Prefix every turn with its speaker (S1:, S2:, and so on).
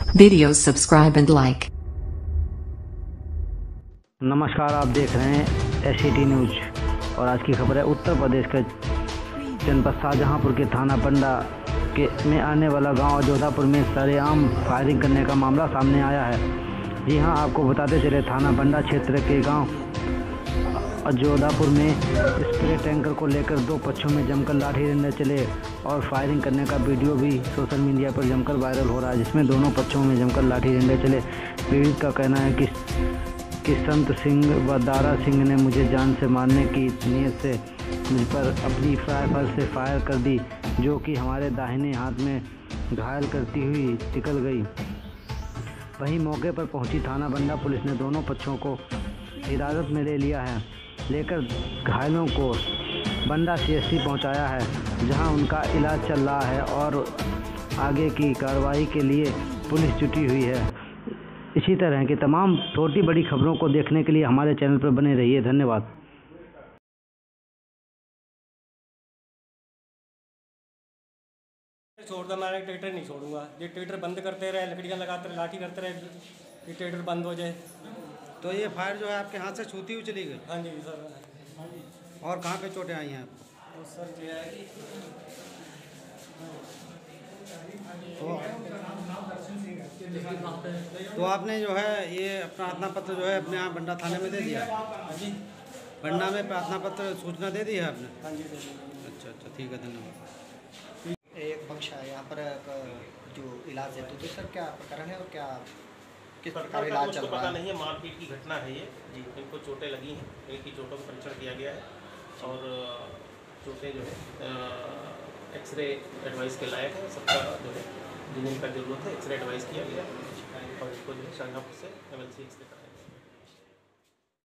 S1: Videos subscribe and like.
S2: नमस्कार, आप देख रहे हैं SCT न्यूज और आज की खबर है उत्तर प्रदेश के जनपद शाहजहांपुर के थाना पंडा में आने वाला गांव अजोधापुर में सरेआम फायरिंग करने का मामला सामने आया है। जी हां, आपको बताते चले थाना पंडा क्षेत्र के गांव अजोधापुर में स्प्रे टैंकर को लेकर दो पक्षों में जमकर लाठी डंडे चले और फायरिंग करने का वीडियो भी सोशल मीडिया पर जमकर वायरल हो रहा है, जिसमें दोनों पक्षों में जमकर लाठी डंडे चले। पीड़ित का कहना है कि संत सिंह व दारा सिंह ने मुझे जान से मारने की नीयत से मुझ पर अपनी राइफल से फायर कर दी, जो कि हमारे दाहिने हाथ में घायल करती हुई निकल गई। वहीं मौके पर पहुंची थाना बंडा पुलिस ने दोनों पक्षों को हिरासत में ले लिया है। लेकर घायलों को बंडा CSC पहुंचाया है, जहां उनका इलाज चल रहा है और आगे की कार्रवाई के लिए पुलिस जुटी हुई है। इसी तरह की तमाम छोटी बड़ी खबरों को देखने के लिए हमारे चैनल पर बने रहिए। धन्यवाद।
S3: छोड़ दो, मैं ट्रैक्टर नहीं छोड़ूंगा। ये ट्रैक्टर बंद करते रहे, लकड़ियाँ लगाते रहे, लाठी करते रहे, ये ट्रैक्टर बंद हो जाए।
S4: तो ये फायर जो है आपके हाथ से छूती हुई चली गई?
S3: हाँ जी सर।
S4: और कहाँ पे चोटें आई हैं आपको?
S3: तो सर जो है
S4: तो आपने जो है ये अपना प्रार्थना पत्र जो है अपने यहाँ बंडा थाने में दे दिया?
S3: हाँ जी,
S4: बंडा में प्रार्थना पत्र सूचना दे दी है आपने?
S3: हाँ जी।
S4: अच्छा, ठीक है, धन्यवाद।
S5: एक पक्ष है यहाँ पर जो इलाज है, तो सर क्या प्रकरण है और क्या किस प्रकार इलाज चल रहा है?
S6: पता नहीं है, मारपीट की घटना है ये जी। इनको चोटें लगी हैं, इनकी चोटों का परीक्षण किया गया है और चोटें जो है एक्सरे एडवाइस के लायक है। सबका जो है जिन्हें का जरूरत है एक्सरे एडवाइस किया गया और इनको जो है शाहजहांपुर से MLC एक्सरे कराया।